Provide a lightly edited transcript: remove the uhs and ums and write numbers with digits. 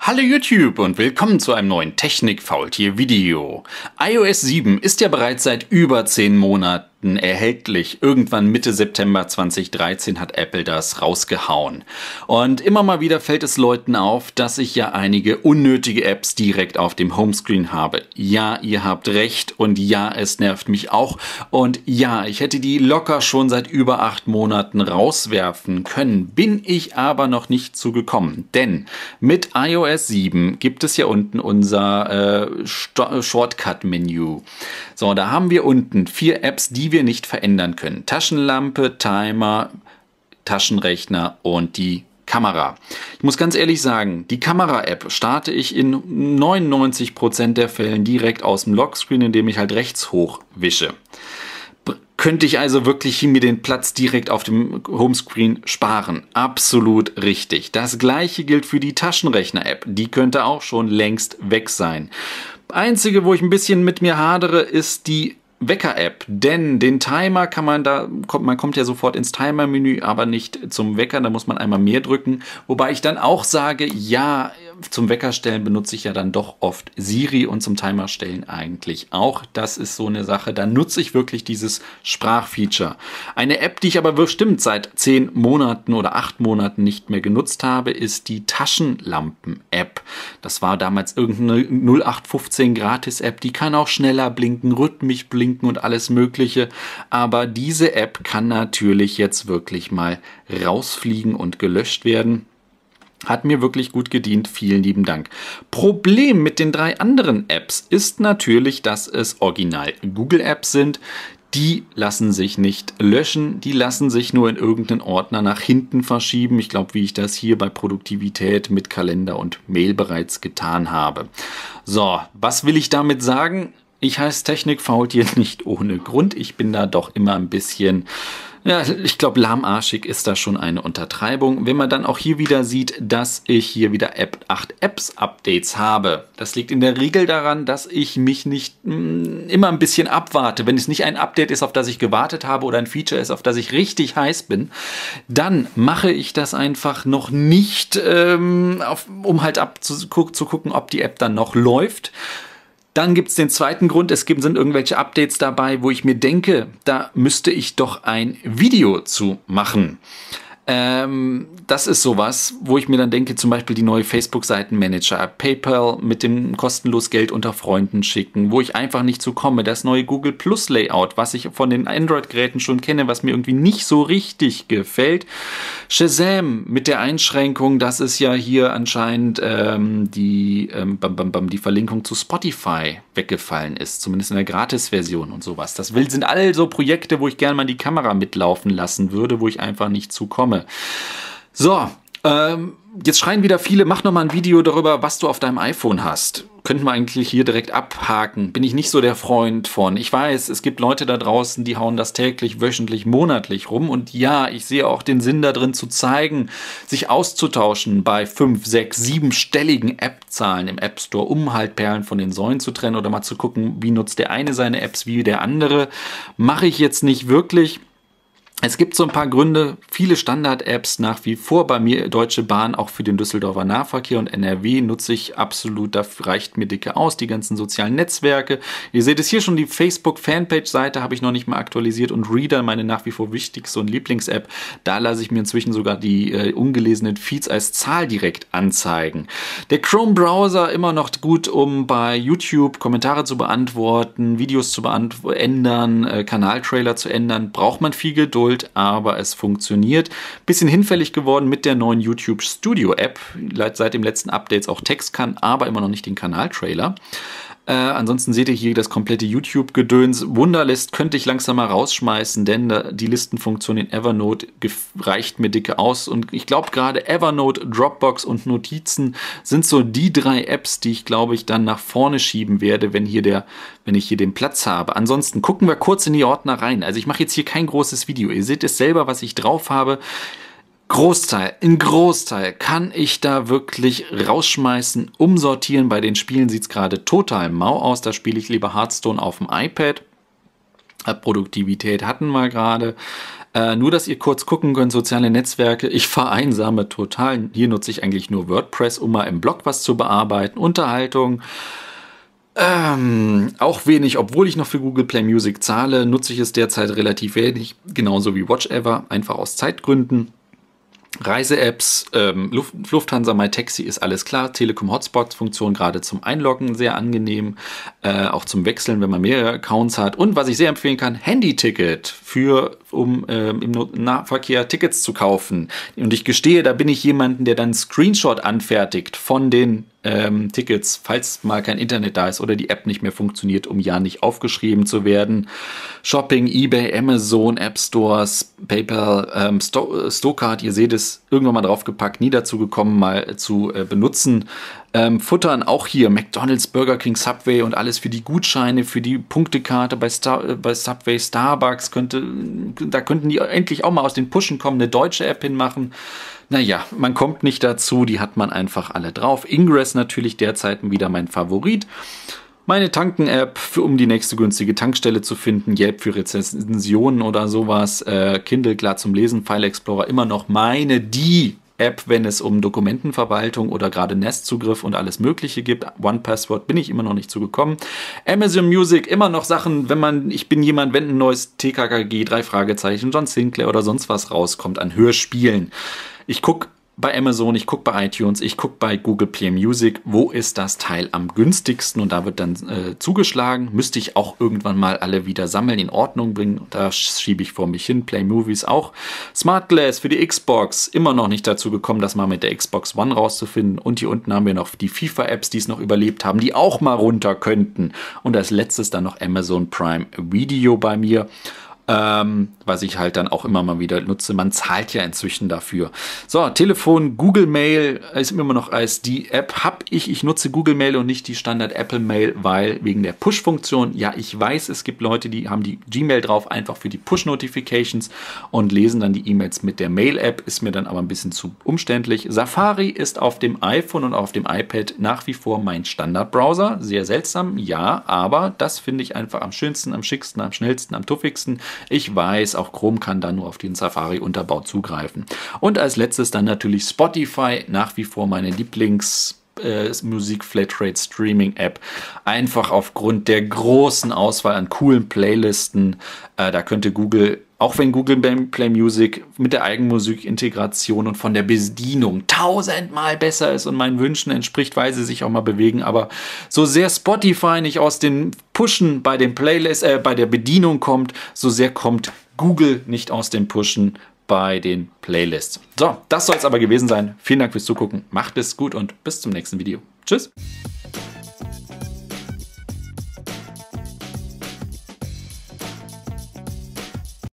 Hallo YouTube und willkommen zu einem neuen Technik-Faultier-Video. iOS 7 ist ja bereits seit über 10 Monaten erhältlich. Irgendwann Mitte September 2013 hat Apple das rausgehauen. Und immer mal wieder fällt es Leuten auf, dass ich ja einige unnötige Apps direkt auf dem Homescreen habe. Ja, ihr habt recht und ja, es nervt mich auch. Und ja, ich hätte die locker schon seit über 8 Monaten rauswerfen können, bin ich aber noch nicht zugekommen. Denn mit iOS 7 gibt es ja unten unser Shortcut-Menü. So, da haben wir unten 4 Apps, die wir nicht verändern können. Taschenlampe, Timer, Taschenrechner und die Kamera. Ich muss ganz ehrlich sagen, die Kamera-App starte ich in 99% der Fällen direkt aus dem Lockscreen, indem ich halt rechts hoch wische. Könnte ich also wirklich mir den Platz direkt auf dem Homescreen sparen? Absolut richtig. Das gleiche gilt für die Taschenrechner-App. Die könnte auch schon längst weg sein. Einzige, wo ich ein bisschen mit mir hadere, ist die Wecker-App, denn den Timer kann man kommt ja sofort ins Timer-Menü, aber nicht zum Wecker, da muss man einmal mehr drücken, wobei ich dann auch sage, ja, zum Weckerstellen benutze ich ja dann doch oft Siri und zum Timerstellen eigentlich auch. Das ist so eine Sache, da nutze ich wirklich dieses Sprachfeature. Eine App, die ich aber bestimmt seit 10 Monaten oder 8 Monaten nicht mehr genutzt habe, ist die Taschenlampen-App. Das war damals irgendeine 0815 Gratis-App, die kann auch schneller blinken, rhythmisch blinken und alles Mögliche. Aber diese App kann natürlich jetzt wirklich mal rausfliegen und gelöscht werden. Hat mir wirklich gut gedient. Vielen lieben Dank. Problem mit den 3 anderen Apps ist natürlich, dass es original Google-Apps sind. Die lassen sich nicht löschen, die lassen sich nur in irgendeinen Ordner nach hinten verschieben. Ich glaube, wie ich das hier bei Produktivität mit Kalender und Mail bereits getan habe. So, was will ich damit sagen? Ich heiße Technik-Faultier nicht ohne Grund. Ich bin da doch immer ein bisschen, ja, ich glaube, lahmarschig ist da schon eine Untertreibung. Wenn man dann auch hier wieder sieht, dass ich hier wieder 8 Apps-Updates habe. Das liegt in der Regel daran, dass ich mich nicht immer ein bisschen abwarte. Wenn es nicht ein Update ist, auf das ich gewartet habe oder ein Feature ist, auf das ich richtig heiß bin, dann mache ich das einfach noch nicht, um halt zu gucken, ob die App dann noch läuft. Dann gibt es den zweiten Grund, sind irgendwelche Updates dabei, wo ich mir denke, da müsste ich doch ein Video zu machen. Das ist sowas, wo ich mir dann denke, zum Beispiel die neue Facebook-Seitenmanager-App, PayPal mit dem kostenlos Geld unter Freunden schicken, wo ich einfach nicht zu komme. Das neue Google Plus Layout, was ich von den Android-Geräten schon kenne, was mir irgendwie nicht so richtig gefällt. Shazam mit der Einschränkung, dass es ja hier anscheinend die Verlinkung zu Spotify weggefallen ist, zumindest in der Gratis-Version und sowas. Sind all so Projekte, wo ich gerne mal die Kamera mitlaufen lassen würde, wo ich einfach nicht zukomme. So, jetzt schreien wieder viele, mach noch mal ein Video darüber, was du auf deinem iPhone hast. Könnten wir eigentlich hier direkt abhaken. Bin ich nicht so der Freund von. Ich weiß, es gibt Leute da draußen, die hauen das täglich, wöchentlich, monatlich rum. Und ja, ich sehe auch den Sinn darin zu zeigen, sich auszutauschen bei 5, 6, 7-stelligen App-Zahlen im App Store, um halt Perlen von den Säulen zu trennen oder mal zu gucken, wie nutzt der eine seine Apps, wie der andere. Mache ich jetzt nicht wirklich. Es gibt so ein paar Gründe, viele Standard-Apps nach wie vor, bei mir Deutsche Bahn, auch für den Düsseldorfer Nahverkehr und NRW nutze ich absolut, da reicht mir dicke aus, die ganzen sozialen Netzwerke. Ihr seht es hier schon, die Facebook-Fanpage-Seite habe ich noch nicht mal aktualisiert und Reader, meine nach wie vor wichtigste und Lieblings-App, da lasse ich mir inzwischen sogar die ungelesenen Feeds als Zahl direkt anzeigen. Der Chrome-Browser immer noch gut, um bei YouTube Kommentare zu beantworten, Videos zu ändern, Kanaltrailer zu ändern, braucht man viel Geduld, aber es funktioniert. Bisschen hinfällig geworden mit der neuen YouTube Studio App. Seit dem letzten Updates auch Text kann, aber immer noch nicht den Kanaltrailer. Ansonsten seht ihr hier das komplette YouTube-Gedöns. Wunderlist könnte ich langsam mal rausschmeißen, denn die Listenfunktion in Evernote reicht mir dicke aus. Und ich glaube gerade Evernote, Dropbox und Notizen sind so die 3 Apps, die ich glaube ich dann nach vorne schieben werde, wenn ich hier den Platz habe. Ansonsten gucken wir kurz in die Ordner rein. Also ich mache jetzt hier kein großes Video. Ihr seht es selber, was ich drauf habe. Ein Großteil kann ich da wirklich rausschmeißen, umsortieren. Bei den Spielen sieht es gerade total mau aus. Da spiele ich lieber Hearthstone auf dem iPad. Produktivität hatten wir gerade. Nur, dass ihr kurz gucken könnt, soziale Netzwerke. Ich vereinsame total. Hier nutze ich eigentlich nur WordPress, um mal im Blog was zu bearbeiten. Unterhaltung. Auch wenig, obwohl ich noch für Google Play Music zahle, nutze ich es derzeit relativ wenig. Genauso wie Watch Ever, einfach aus Zeitgründen. Reise-Apps, Lufthansa MyTaxi ist alles klar, Telekom Hotspots-Funktion gerade zum Einloggen sehr angenehm, auch zum Wechseln, wenn man mehrere Accounts hat. Und was ich sehr empfehlen kann, Handy-Ticket, um im Nahverkehr Tickets zu kaufen. Und ich gestehe, da bin ich jemanden, der dann einen Screenshot anfertigt von den Tickets, falls mal kein Internet da ist oder die App nicht mehr funktioniert, um ja nicht aufgeschrieben zu werden. Shopping, eBay, Amazon, App Stores, PayPal, Stocard, ihr seht es, irgendwann mal draufgepackt, nie dazu gekommen, mal zu benutzen. Futtern auch hier, McDonald's, Burger King, Subway und alles für die Gutscheine, für die Punktekarte bei Subway, Starbucks. Da könnten die endlich auch mal aus den Pushen kommen, eine deutsche App hinmachen. Naja, man kommt nicht dazu, die hat man einfach alle drauf. Ingress natürlich derzeit wieder mein Favorit. Meine Tanken-App, um die nächste günstige Tankstelle zu finden. Yelp für Rezensionen oder sowas. Kindle, klar zum Lesen. File Explorer immer noch die App, wenn es um Dokumentenverwaltung oder gerade Nestzugriff und alles Mögliche gibt. OnePassword bin ich immer noch nicht zugekommen. Amazon Music, immer noch Sachen, wenn ein neues TKKG, 3 Fragezeichen, John Sinclair oder sonst was rauskommt an Hörspielen. Ich gucke bei Amazon, ich gucke bei iTunes, ich gucke bei Google Play Music, wo ist das Teil am günstigsten und da wird dann zugeschlagen. Müsste ich auch irgendwann mal alle wieder sammeln, in Ordnung bringen. Da schiebe ich vor mich hin. Play Movies auch. Smart Glass für die Xbox, immer noch nicht dazu gekommen, das mal mit der Xbox One rauszufinden. Und hier unten haben wir noch die FIFA-Apps, die es noch überlebt haben, die auch mal runter könnten. Und als letztes dann noch Amazon Prime Video bei mir. Was ich halt dann auch immer mal wieder nutze. Man zahlt ja inzwischen dafür. So, Telefon, Google Mail ist immer noch als die App. Ich nutze Google Mail und nicht die Standard Apple Mail, weil wegen der Push-Funktion, ja, ich weiß, es gibt Leute, die haben die Gmail drauf, einfach für die Push-Notifications und lesen dann die E-Mails mit der Mail-App, ist mir dann aber ein bisschen zu umständlich. Safari ist auf dem iPhone und auf dem iPad nach wie vor mein Standard-Browser. Sehr seltsam, ja, aber das finde ich einfach am schönsten, am schicksten, am schnellsten, am tuffigsten. Ich weiß, auch Chrome kann dann nur auf den Safari-Unterbau zugreifen. Und als letztes dann natürlich Spotify, nach wie vor meine Musik-Flatrate-Streaming-App. Einfach aufgrund der großen Auswahl an coolen Playlisten. Da könnte Google, auch wenn Google Play Music mit der Eigenmusik-Integration und von der Bedienung 1000-mal besser ist und meinen Wünschen entspricht, weil sie sich auch mal bewegen, aber so sehr Spotify nicht aus den Pushen bei den Playlists, bei der Bedienung kommt, so sehr kommt Google nicht aus den Pushen bei den Playlists. So, das soll es aber gewesen sein. Vielen Dank fürs Zugucken. Macht es gut und bis zum nächsten Video. Tschüss.